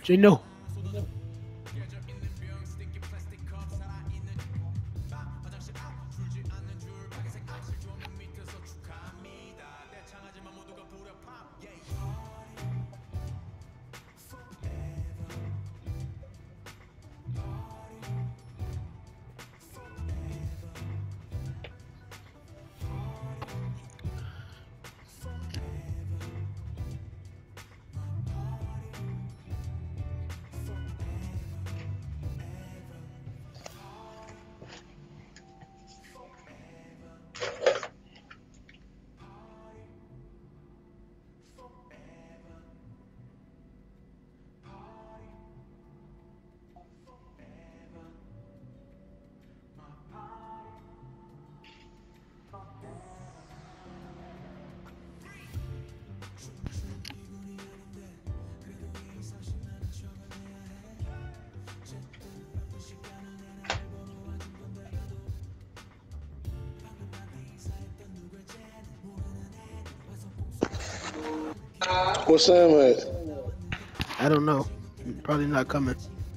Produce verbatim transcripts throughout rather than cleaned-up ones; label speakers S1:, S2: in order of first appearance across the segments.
S1: Gino.
S2: What's Sam at?
S1: I don't know. Probably not coming.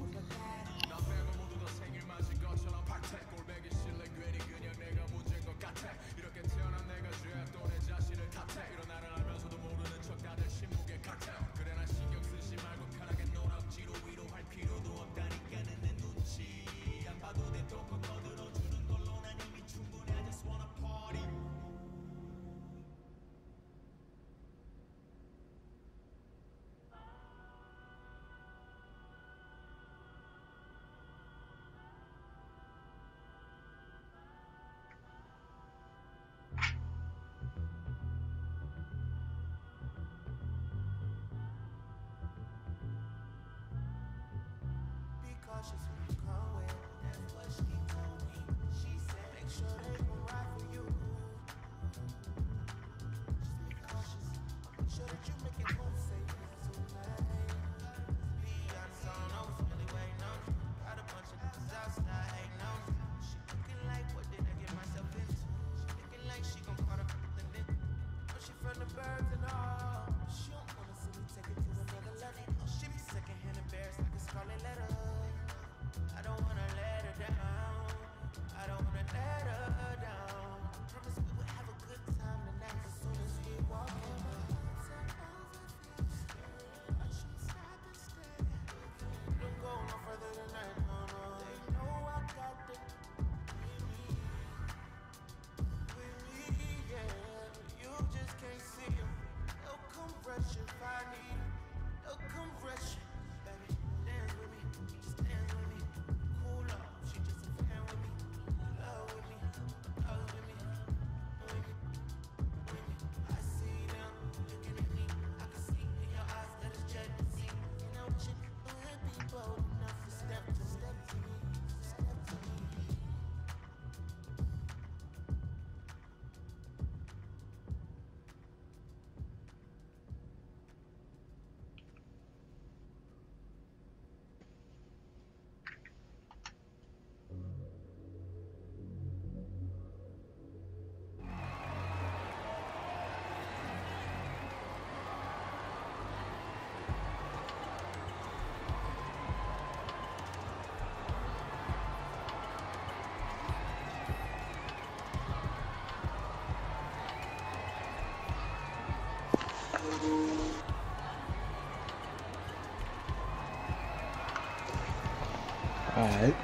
S3: All right.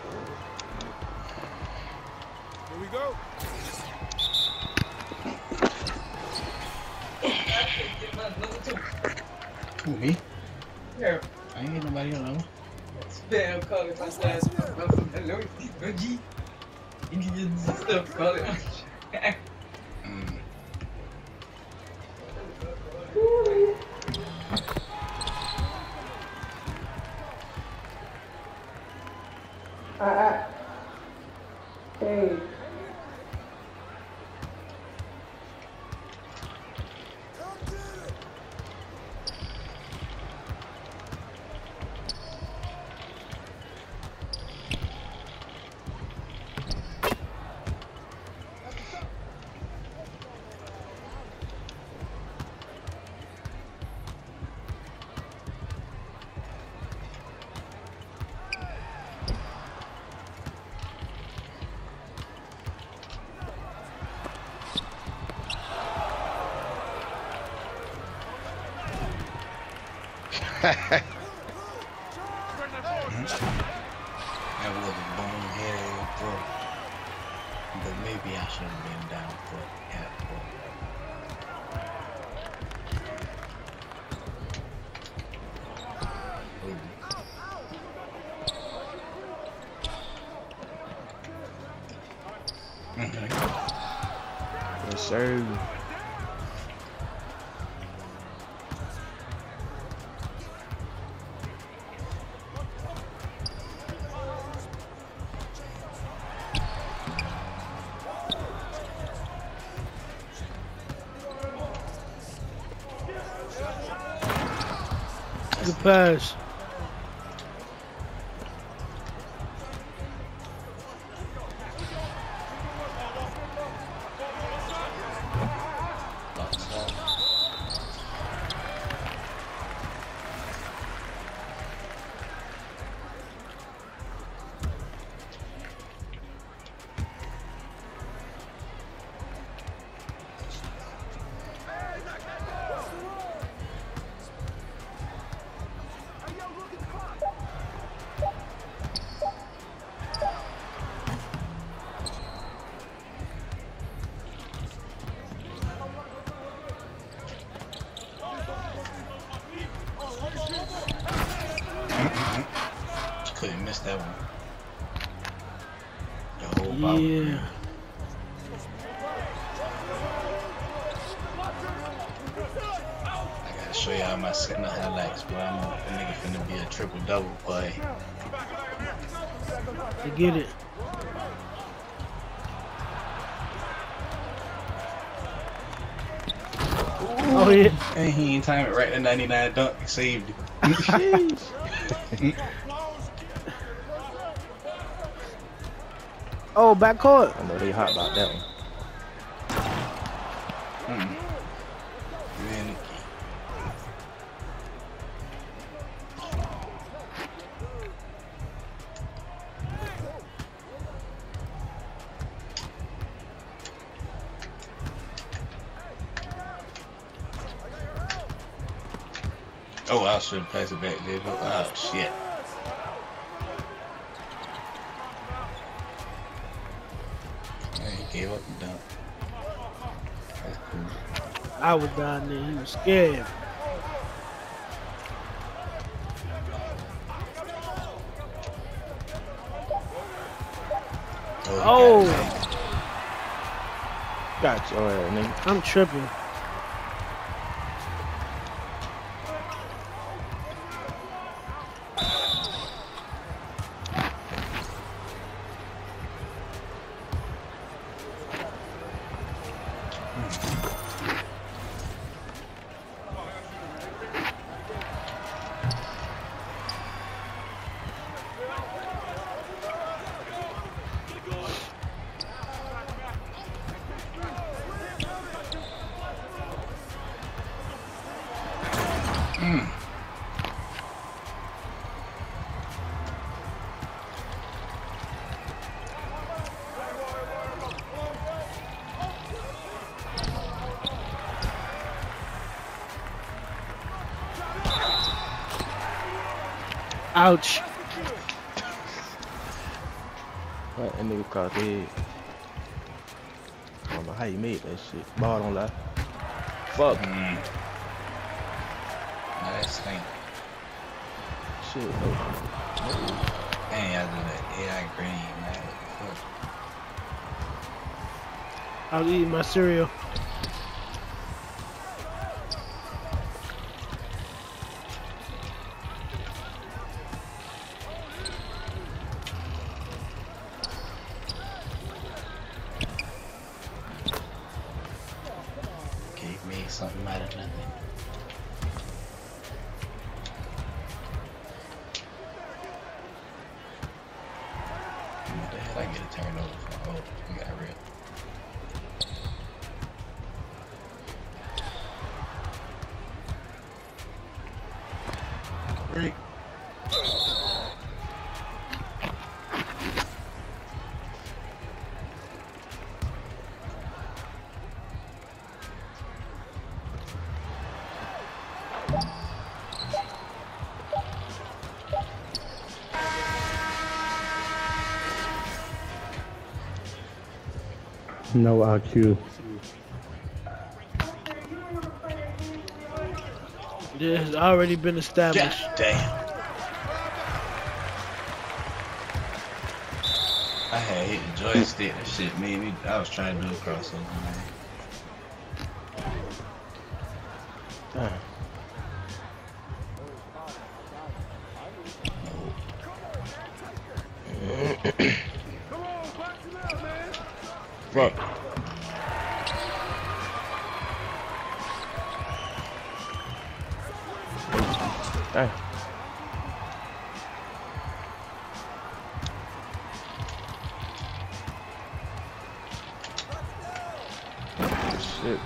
S4: Here we go.
S3: Who, me?
S5: Yeah.
S3: I ain't get nobody alone.
S5: Spam calling my last hello, no G. Indian stuff calling.
S3: Mm.
S5: Uh, uh, hey.
S6: That was a bonehead throw. But maybe I should have been down for half court. Mm-hmm.
S7: Yes, sir.
S1: Good pass.
S6: Couldn't miss that one. The whole ball.
S1: Yeah.
S6: I gotta show y'all my signal highlights, boy. I'm a nigga finna be a triple double, boy.
S1: I get it. Oh yeah.
S6: And he ain't time it right to ninety-nine dunk. He saved it.
S1: Oh, back court.
S7: I know they hot about that one.
S6: Mm. Man, oh, I should have passed it back there. Oh, shit. Yeah, he gave up the dunk. That's cool.
S1: I was down there. He was scared.
S6: Oh,
S1: Oh.
S6: he got it.
S7: Got your ass, nigga.
S1: I'm tripping.
S6: Mm.
S1: Ouch.
S7: What that nigga caught the head. I don't know how you made that shit. Ball don't lie. Fuck.
S6: Mm. Nah, that's stink.
S7: Shit. No.
S6: Dang, y'all do that A I green, man. Fuck.
S1: I was eating my cereal.
S6: Gave me something out of nothing. What the hell I get a turnover for? Oh, we got rid. Great.
S8: No I Q.
S1: It has already been established.
S6: God damn. I had hit the joystick. That shit made me. I was trying to do a crossover, man.
S7: Damn. Fuck. Damn. Shit.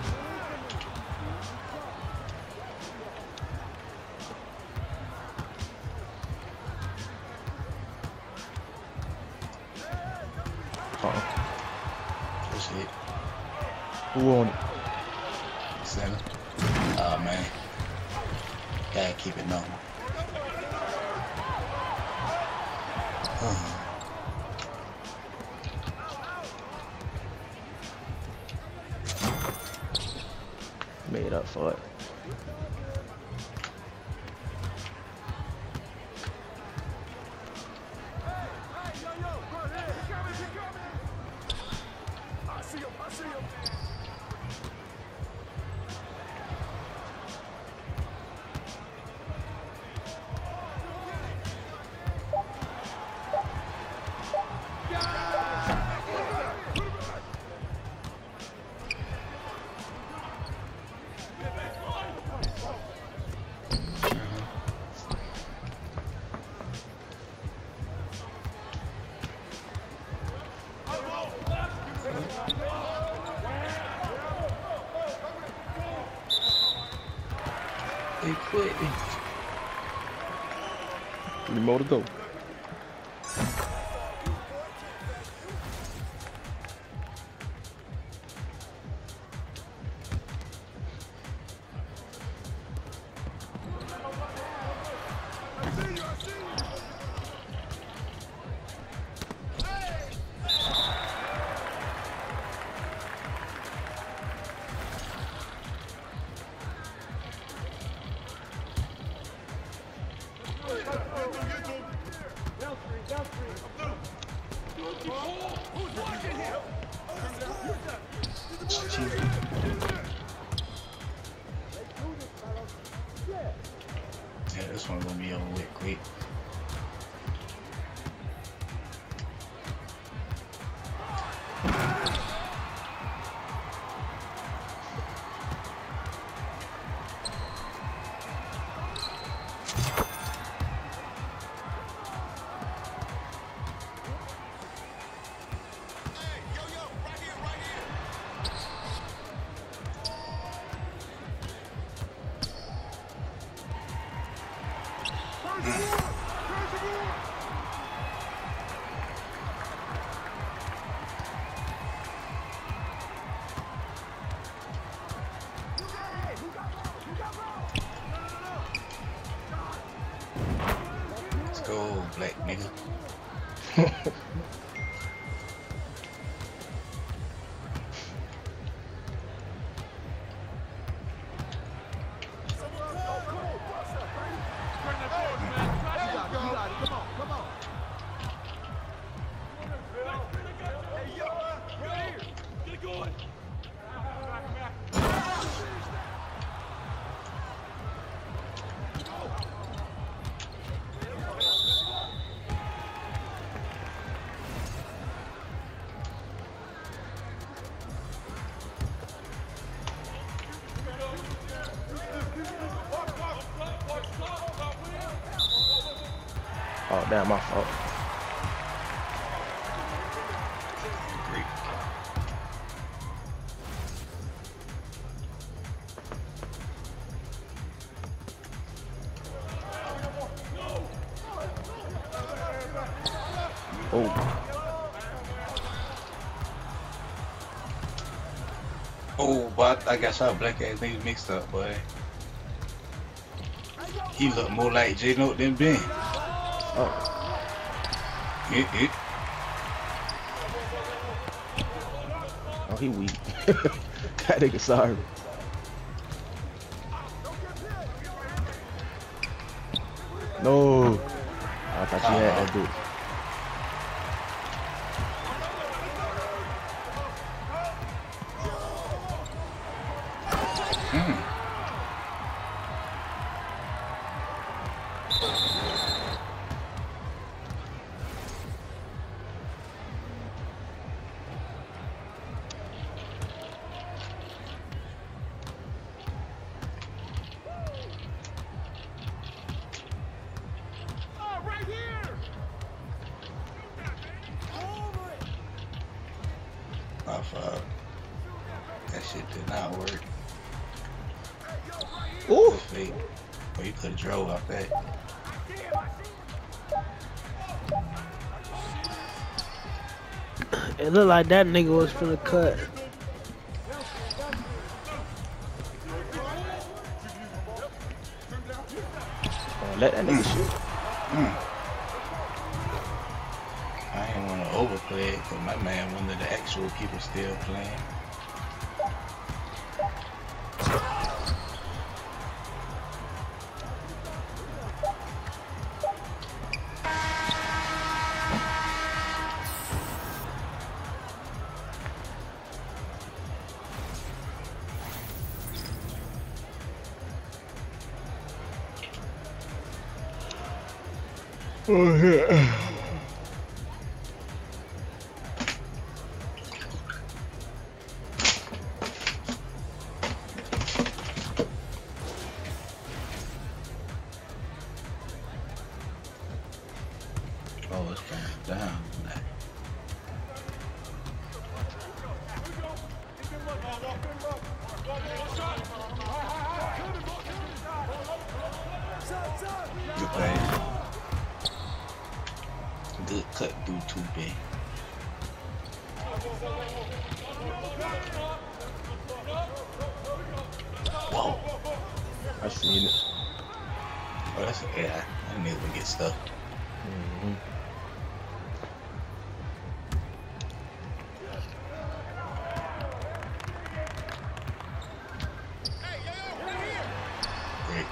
S7: Uh-uh.
S6: That's it.
S7: Who on it?
S6: Center. Oh man. Gotta keep it normal.
S7: Made up for it.
S6: They quit.
S7: Three more to go.
S6: Yeah, this one gonna be over with quick. Let's go, black nigga.
S7: Oh, damn, my fault.
S6: Great.
S7: Oh,
S6: Oh, but I got y'all black ass niggas mixed up, boy. He look more like J Note than Ben.
S7: oh,
S6: It, it.
S7: Oh, he weak. That nigga sorry. No. I thought you had that dude.
S6: My fault. That shit did not work. Ooh! Fake. Or you could have drove off that.
S1: It looked like that nigga was finna cut.
S7: Oh, let that nigga shoot.
S6: Mm. I didn't want to overplay it because my man, one of the actual people, still playing.
S7: Oh, yeah.
S6: Oh, it's going down. Good play. Good cut through two big. Whoa.
S7: I seen it.
S6: Oh, that's yeah. I didn't even get stuck.
S7: Mm-hmm.
S6: Great.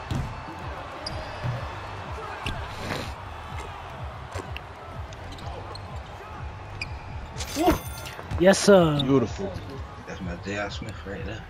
S1: Yes, sir.
S7: Beautiful.
S6: That's my J R Smith right there.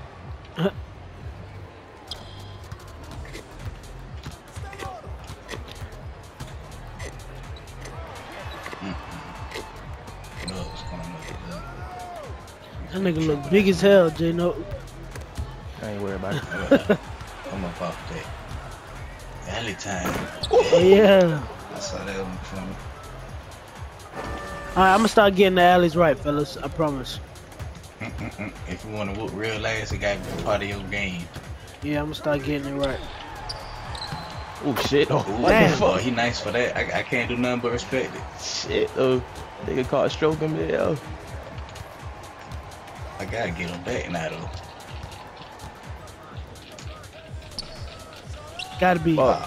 S6: Mm-mm. No, it's gonna make it look.
S1: That nigga look big as hell, J-No.
S7: I ain't worried about it.
S6: I'm up off that. Alley time.
S1: Oh, yeah.
S6: I saw that one from.
S1: Alright, I'm gonna start getting the alleys right, fellas. I promise.
S6: Mm-mm-mm. If you want to whoop real ass, it got to be part of your game.
S1: Yeah, I'm gonna start getting it right.
S7: Oh shit. Oh,
S6: Ooh,
S7: what the
S1: damn.
S6: oh,
S7: fuck?
S6: he nice for that. I, I can't do nothing but respect it.
S7: Shit, though. Nigga caught stroking me, yo.
S6: I gotta get him back now, though.
S1: Gotta be.
S7: Fuck.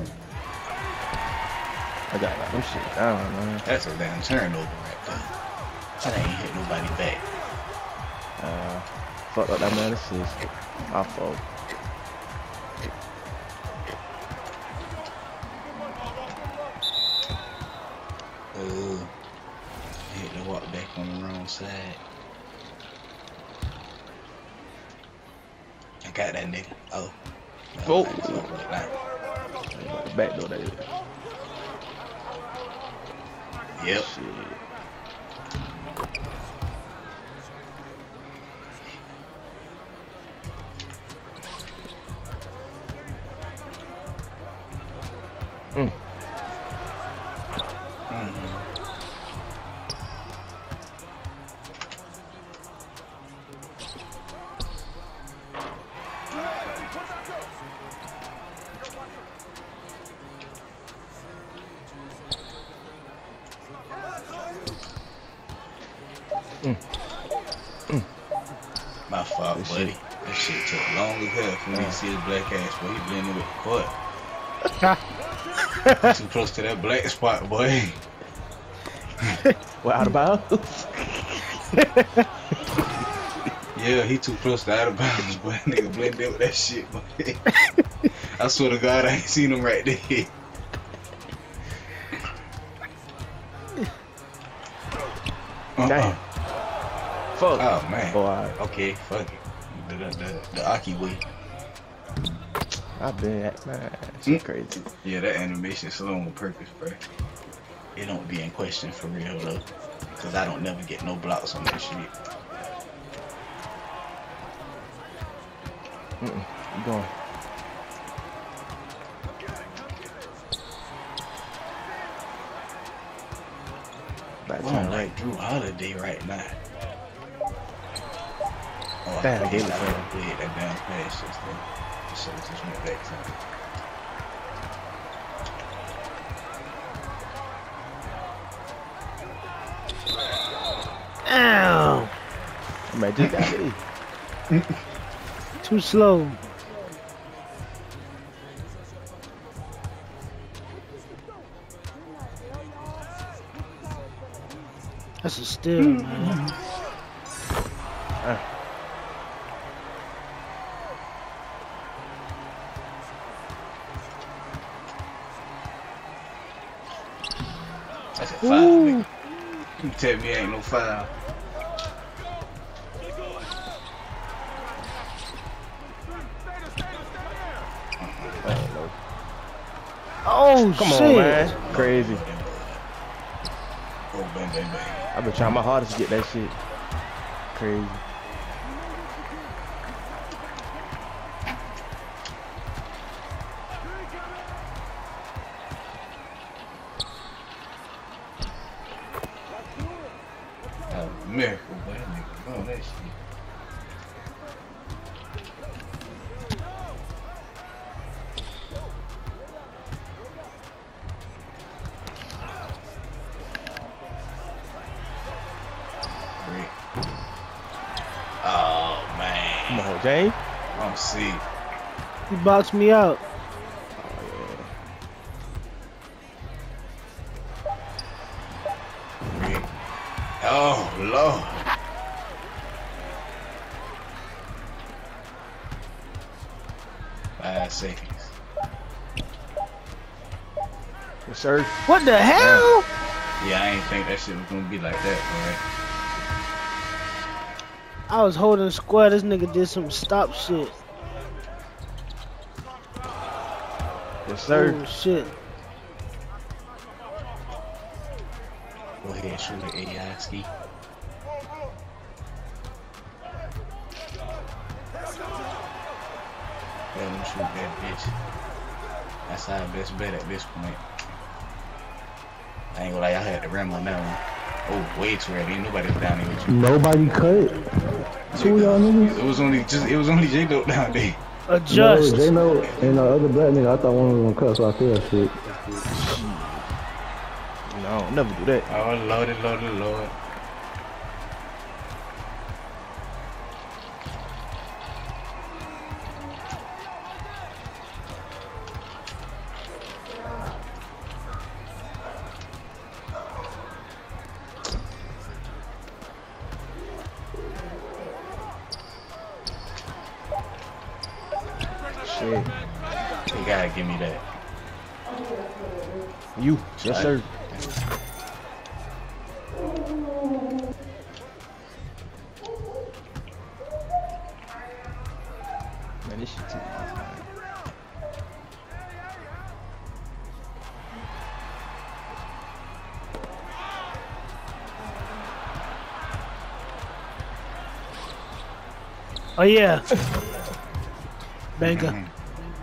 S7: I got like, them shit down, man.
S6: That's a damn turnover right there. I ain't hit nobody back.
S7: Uh, fuck up that man. This is my fault.
S6: Uh, hit the walk back on the wrong side. I got that nigga. Oh. No,
S7: Oh.
S6: that's over the line.
S7: The back door, that is.
S6: Yep.
S7: Shit. Mm.
S6: Mm-hmm.
S7: Mm. Mm.
S6: My fault,
S7: This
S6: buddy.
S7: shit.
S6: That shit took long as hell for me to see his black ass, boy. He blending with the court. Too close to that black spot, boy.
S7: What, out of bounds?
S6: Yeah, he too close to out of bounds, boy. Nigga blended in with that shit, boy. I swear to God, I ain't seen him right there. Uh-uh.
S7: Damn. Fuck.
S6: Oh man.
S7: Oh, I,
S6: Okay, fuck it. The the the, the Aki way.
S7: I've been at man. Shit crazy.
S6: Yeah, that animation slow on purpose, bro. It don't be in question for real though, cause I don't never get no blocks on that shit.
S7: Mm-mm. You going? Back
S6: Well,
S7: time,
S6: I'm
S7: right?
S6: like Drew Holiday right now. Oh,
S7: Damn,
S6: I
S7: I gave
S6: forget
S7: it
S6: I
S7: to
S6: done played that damn pass just then. So it just went back to me.
S1: Ow!
S7: I might just got it.
S1: Too slow. That's a steal, man.
S7: Uh,
S6: That's a five,
S1: Ooh.
S6: nigga. You tell me ain't no five.
S7: I don't know.
S1: Oh,
S7: Come
S1: shit.
S7: on, man. Crazy.
S6: Oh, bang, bang, bang.
S7: I've been trying my hardest to get that shit. Crazy.
S6: Oh, miracle, boy. That nigga on that shit. Great. Oh, man.
S7: Come on, Jay.
S6: I'm sick.
S1: He boxed me out.
S6: Great. Oh, Lord. Five seconds.
S7: Yes, sir.
S1: What the hell?
S6: Yeah, I ain't think that shit was gonna be like that,
S1: I was holding square. This nigga did some stop shit.
S7: Yes, sir.
S1: Oh, shit.
S6: alright? Go ahead, shoot it, A I ski. Let him shoot that bitch. That's our best bet at this point. I ain't gonna lie, I had the rim on that one. Oh, way too early. Ain't nobody was down there with you.
S2: Nobody cut. Two of y'all niggas.
S6: It was only just it was only J Dope down there.
S1: Adjust.
S2: No, J-Lo and the other black nigga, I thought one was gonna cut, so I said shit.
S7: No, I'll never do that.
S6: Oh Lordy, Lordy, Lord.
S7: Shit.
S6: You gotta give me that.
S7: You. Yes, sir. Man, this shit too easy, man.
S1: Oh, yeah. Banger.
S6: Mhm.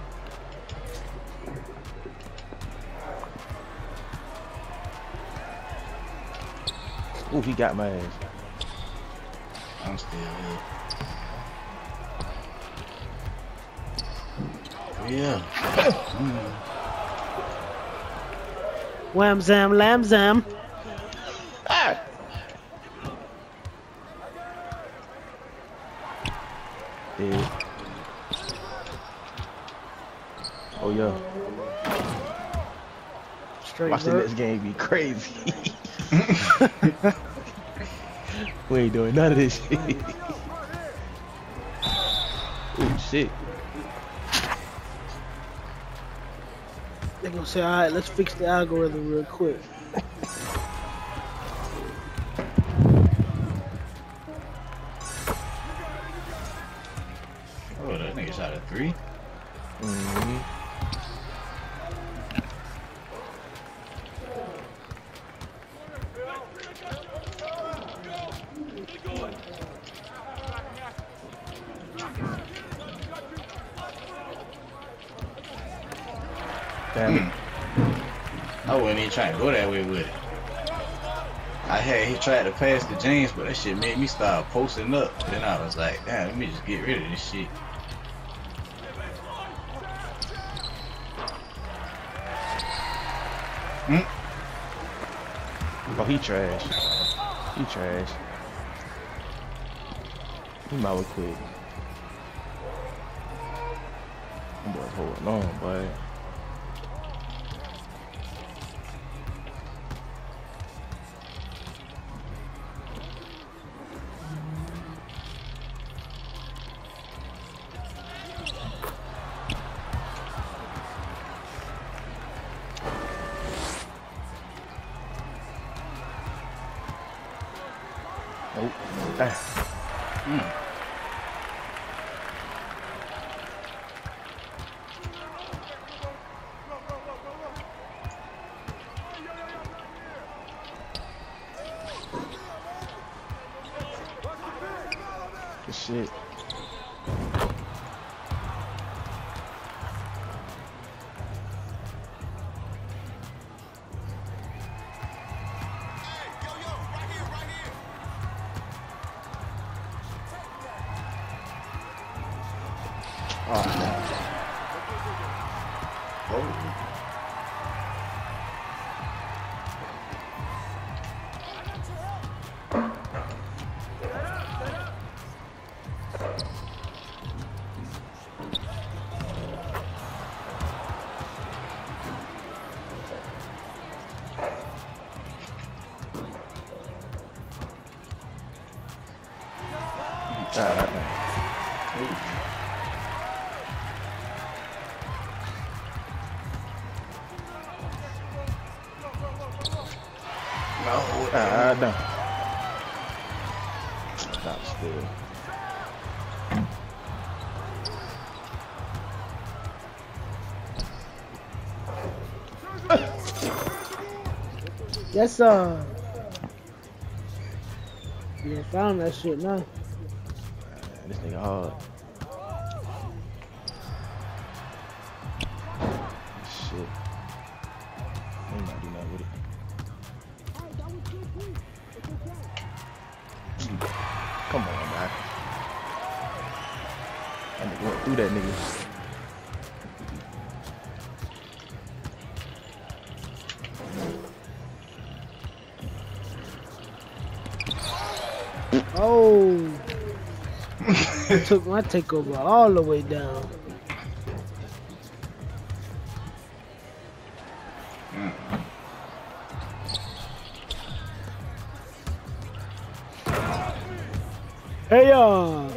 S7: Ooh, he got my ass.
S6: I'm still here. Yeah. Mm.
S1: Wham zam, lamb zam.
S7: Ah! Dead. Oh, yeah.
S1: Straight
S7: Watch the
S1: vert.
S7: next game be crazy. We ain't doing none of this shit. sick.
S1: They gonna say, all right, let's fix the algorithm real quick.
S6: Oh, that nigga shot a three.
S7: Mm-hmm. Damn it.
S6: I wasn't even trying to go that way with it. I had he tried to pass to James, but that shit made me start posting up. Then I was like, damn, let me just get rid of this shit. Hmm?
S7: Oh, he trash. He trash. He might well quit. Them boys holding on, boy. Nope. Ah.
S6: Hmm.
S7: Good shit. Oh, man.
S6: Oh.
S7: Ah,
S6: No.
S7: ah, no. Stop still.
S1: Yes, uh. Yeah, found that shit now.
S7: Man, this nigga hard. Shit. He might do nothing with it. Come on, man. That nigga went through that nigga.
S1: Oh. I took my takeover all the way down. Hey, y'all.